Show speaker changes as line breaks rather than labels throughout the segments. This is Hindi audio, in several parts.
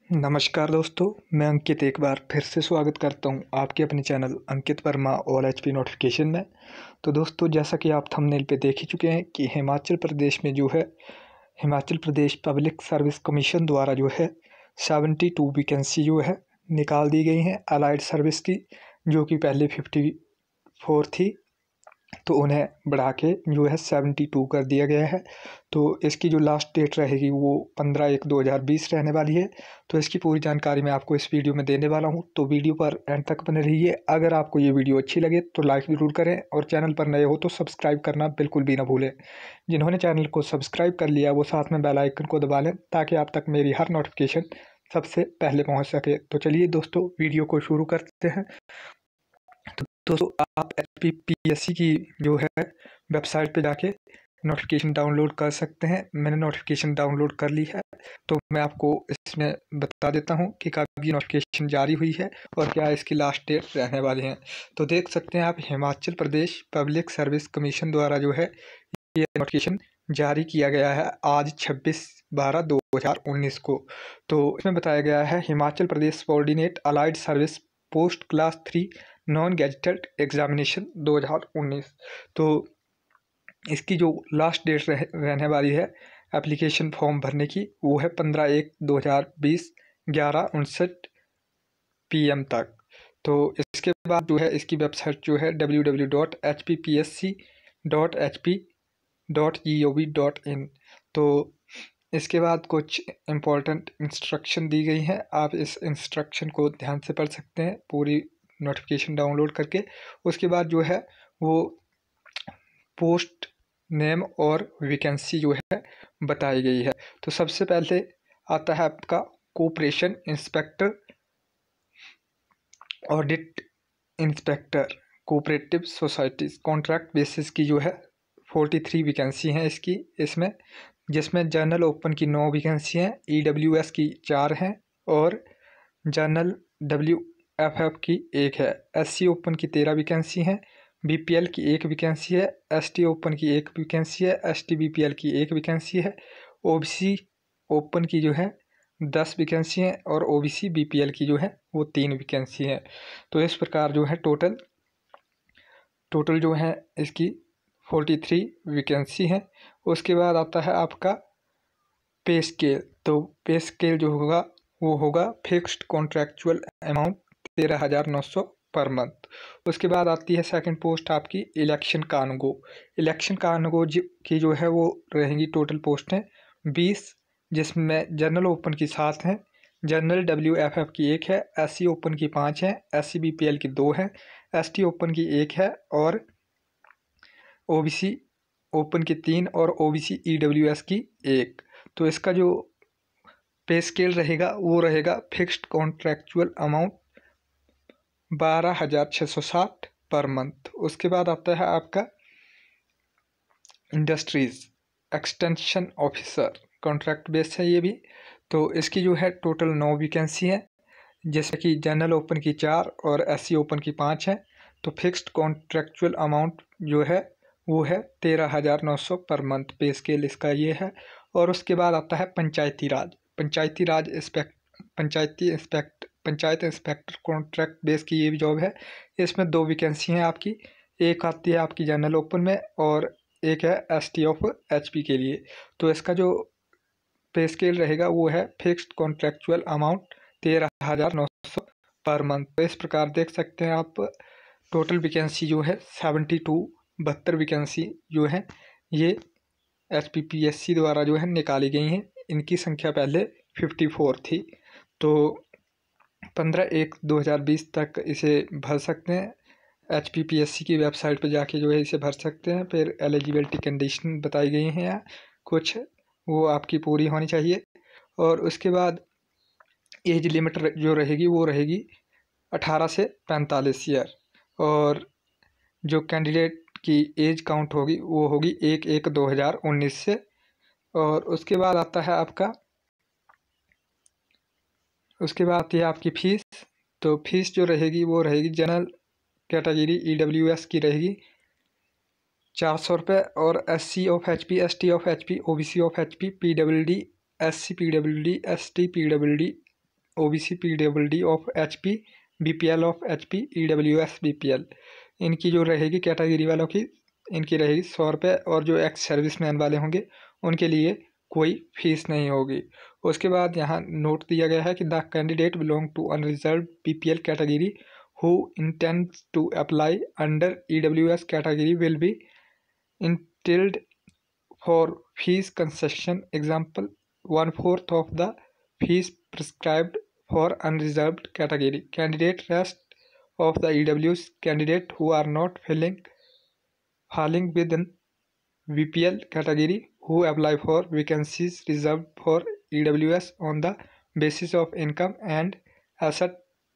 नमस्कार दोस्तों, मैं अंकित एक बार फिर से स्वागत करता हूं आपके अपने चैनल अंकित वर्मा और एचपी नोटिफिकेशन में। तो दोस्तों, जैसा कि आप थंबनेल पे देख ही चुके हैं कि हिमाचल प्रदेश में जो है Himachal Pradesh public service commission द्वारा जो है 72 वैकेंसी जो है निकाल दी गई हैं अलाइड सर्विस की, जो कि पहले 54 थी, तो उन्हें बढ़ा के जो है 72 कर दिया गया है। तो इसकी जो लास्ट डेट रहेगी वो 15/1/2020 रहने वाली है। तो इसकी पूरी जानकारी मैं आपको इस वीडियो में देने वाला हूं, तो वीडियो पर एंड तक बने रहिए। अगर आपको ये वीडियो अच्छी लगे तो लाइक ज़रूर करें और चैनल पर नए हो तो सब्सक्राइब करना बिल्कुल भी ना भूलें। जिन्होंने चैनल को सब्सक्राइब कर लिया वो साथ में बेल आइकन को दबा लें ताकि आप तक मेरी हर नोटिफिकेशन सबसे पहले पहुँच सके। तो चलिए दोस्तों, वीडियो को शुरू करते हैं। दोस्तों, आप HPPSC की जो है वेबसाइट पे जाके नोटिफिकेशन डाउनलोड कर सकते हैं। मैंने नोटिफिकेशन डाउनलोड कर ली है, तो मैं आपको इसमें बता देता हूं कि कब ये नोटिफिकेशन जारी हुई है और क्या इसकी लास्ट डेट रहने वाली है। तो देख सकते हैं आप, Himachal Pradesh public service commission द्वारा जो है ये नोटिफिकेशन जारी किया गया है आज 26/12/2019 को। तो इसमें बताया गया है Himachal Pradesh subordinate allied service post class 3 non gazetted examination 2019। तो इसकी जो लास्ट डेट रहने वाली है एप्लीकेशन फॉर्म भरने की, वो है 15/1/2020 11:59 PM तक। तो इसके बाद जो है इसकी वेबसाइट जो है www.hppsc.hp.gov.in। तो इसके बाद कुछ इम्पोर्टेंट इंस्ट्रक्शन दी गई हैं, आप इस इंस्ट्रक्शन को ध्यान से पढ़ सकते हैं पूरी नोटिफिकेशन डाउनलोड करके। उसके बाद जो है वो पोस्ट नेम और वैकेंसी जो है बताई गई है। तो सबसे पहले आता है आपका cooperation inspector, audit inspector, cooperative societies contract basis की जो है 43 वैकेंसी हैं इसमें जिसमें जनरल ओपन की 9 वैकेंसी हैं, EWS की 4 हैं और जनरल WFF की 1 है। SC ओपन की 13 वैकेंसी हैं, BPL की 1 वैकेंसी है, ST ओपन की 1 वैकेंसी है, ST BPL की 1 वैकेंसी है, OBC ओपन की जो है 10 वैकेंसी हैं और OBC BPL की जो है वो 3 वैकेंसी है। तो इस प्रकार जो है टोटल जो है इसकी 43 वैकेंसी है। उसके बाद आता है आपका पे स्केल। तो पे स्केल जो होगा वो होगा fixed contractual amount 13,900 per month. उसके बाद आती है सेकंड पोस्ट आपकी इलेक्शन कानूगो। इलेक्शन कानूगो की जो है वो रहेंगी टोटल पोस्ट हैं 20, जिसमें जनरल ओपन की 7 हैं, जनरल WFF की 1 है, SC ओपन की 5 है, SC BPL की 2 है, ST ओपन की 1 है और OBC ओपन की 3 और OBC EWS की 1। तो इसका जो पे स्केल रहेगा वो रहेगा fixed contractual amount 12,660 per month. उसके बाद आता है आपका industries extension officer, contract base है ये भी। तो इसकी जो है टोटल 9 वैकेंसी है, जैसे कि जनरल ओपन की 4 और SC ओपन की 5 है। तो फिक्स्ड कॉन्ट्रैक्चुअल अमाउंट जो है वो है 13,900 पर मंथ, पे स्केल इसका ये है। और उसके बाद आता है पंचायत इंस्पेक्टर कॉन्ट्रैक्ट बेस की ये भी जॉब है। इसमें 2 वैकेंसी हैं आपकी, एक आती है आपकी जनरल ओपन में और एक है ST ऑफ HP के लिए। तो इसका जो पे स्केल रहेगा वो है fixed contractual amount 13,900 per month. तो इस प्रकार देख सकते हैं आप, टोटल वैकेंसी जो है 72 वैकेंसी जो है ये HPPSC द्वारा जो है निकाली गई हैं। इनकी संख्या पहले 54 थी। तो 15/1/2020 तक इसे भर सकते हैं, HPPSC की वेबसाइट पर जाके जो है इसे भर सकते हैं। फिर एलिजिबिलिटी कंडीशन बताई गई हैं या कुछ, वो आपकी पूरी होनी चाहिए। और उसके बाद एज लिमिट जो रहेगी वो रहेगी 18 से 45 ईयर, और जो कैंडिडेट की एज काउंट होगी वो होगी 1/1/2019 से। और उसके बाद आता है आती है आपकी फ़ीस। तो फीस जो रहेगी वो रहेगी जनरल कैटेगरी EWS की रहेगी 400 रुपये और SC of HP, ST of HP, OBC of HP, PWD, SC PWD, ST PWD OBC PWD of HP BPL of HP EWS BPL, इनकी जो रहेगी कैटेगरी वालों की, इनकी रहेगी 100 रुपये, और जो एक्स सर्विसमैन वाले होंगे उनके लिए कोई फीस नहीं होगी। उसके बाद यहाँ नोट दिया गया है कि the candidate belong to unreserved BPL category who intends to apply under EWS category will be entitled for fees concession. Example, 1/4 of the fees prescribed for unreserved category. Candidate rest of the EWS candidate who are not falling within BPL category who apply for vacancies reserved for EWS on the basis of income and asset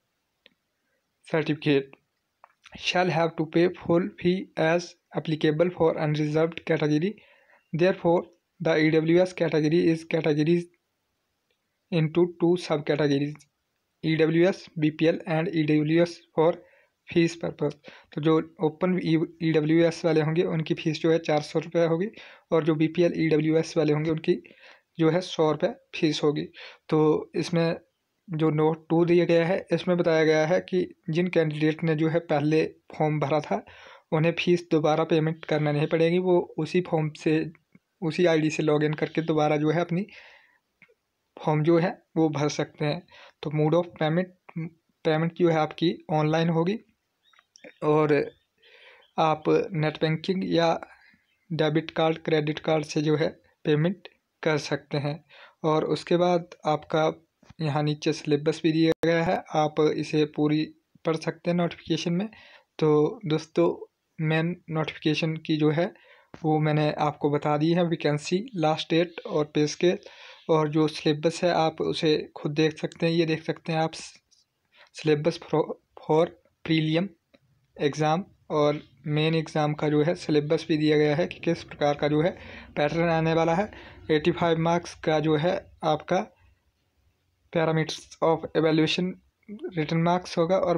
certificate shall have to pay full fee as applicable for unreserved category. Therefore, the EWS category is categorized into two subcategories, EWS BPL and EWS for fees purpose. तो जो ओपन EWS वाले होंगे उनकी फ़ीस जो है 400 रुपये होगी, और जो BPL EWS वाले होंगे उनकी जो है 100 रुपये फीस होगी। तो इसमें जो नोट 2 दिया गया है इसमें बताया गया है कि जिन कैंडिडेट ने जो है पहले फॉर्म भरा था उन्हें फ़ीस दोबारा पेमेंट करना नहीं पड़ेगी, वो उसी फॉर्म से उसी ID से लॉगिन करके दोबारा जो है अपनी फॉर्म जो है वो भर सकते हैं। तो मोड ऑफ पेमेंट जो है आपकी ऑनलाइन होगी, और आप नेट बैंकिंग या डेबिट कार्ड क्रेडिट कार्ड से जो है पेमेंट कर सकते हैं। और उसके बाद आपका यहाँ नीचे सिलेबस भी दिया गया है, आप इसे पूरी पढ़ सकते हैं नोटिफिकेशन में। तो दोस्तों मेन नोटिफिकेशन की जो है वो मैंने आपको बता दी है, वैकेंसी, लास्ट डेट और पे स्केल, और जो सिलेबस है आप उसे खुद देख सकते हैं। ये देख सकते हैं आप सिलेबस फॉर प्रीलियम एग्ज़ाम और मेन एग्ज़ाम का जो है सिलेबस भी दिया गया है कि किस प्रकार का जो है पैटर्न आने वाला है। 85 मार्क्स का जो है आपका parameters of evaluation written marks होगा, और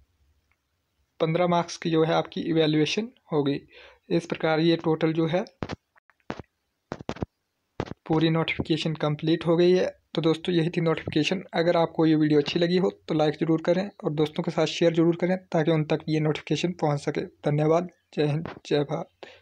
15 मार्क्स की जो है आपकी इवेल्यूएशन होगी। इस प्रकार ये टोटल जो है पूरी नोटिफिकेशन कंप्लीट हो गई है। तो दोस्तों यही थी नोटिफिकेशन। अगर आपको ये वीडियो अच्छी लगी हो तो लाइक ज़रूर करें और दोस्तों के साथ शेयर ज़रूर करें ताकि उन तक ये नोटिफिकेशन पहुंच सके। धन्यवाद। जय हिंद, जय भारत।